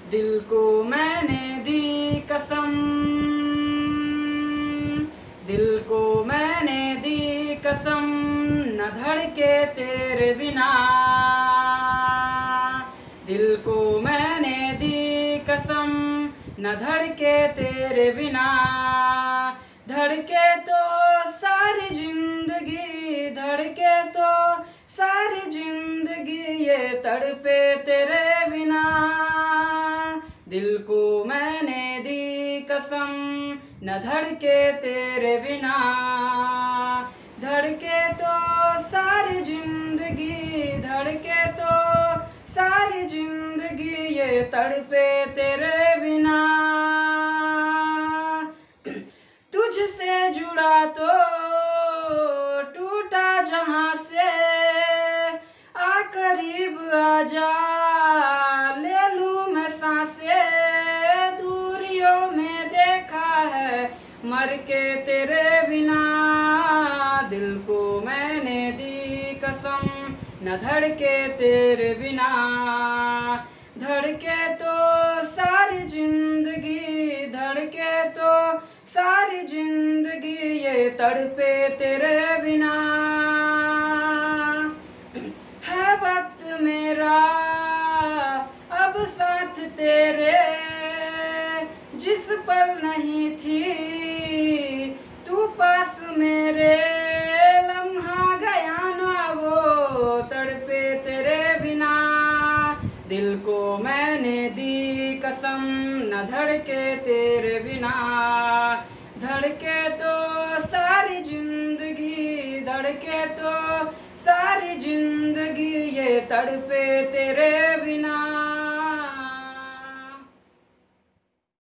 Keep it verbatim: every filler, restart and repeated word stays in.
दिल को मैंने दी कसम, दिल को मैंने दी कसम, न धड़के तेरे बिना। दिल को मैंने दी कसम, न धड़के तेरे बिना। धड़के तो सारी जिंदगी, धड़के तो सारी जिंदगी, ये तड़पे तेरे बिना। दिल को मैंने दी कसम, न धड़के तेरे बिना। धड़के तो सारी जिंदगी, धड़के तो सारी जिंदगी, ये तड़पे तेरे बिना। तुझसे जुड़ा तो टूटा जहां से, आ करीब आजा ले लूं मैं सांसें। दूरियों में देखा है मर के तेरे बिना। दिल को मैंने दी कसम, न धड़के तेरे बिना। धड़के तो सारी जिंदगी, धड़के तो सारी जिंदगी, ये तड़पे तेरे बिना। है वक्त मेरा अब साथ तेरे, जिस पल नहीं थी तू पास मेरे। लम्हा गया ना वो तड़पे तेरे बिना। दिल को मैंने दी कसम, न धड़के तेरे बिना। धड़के तो सारी जिंदगी, धड़के तो सारी जिंदगी, ये तड़पे तेरे बिना।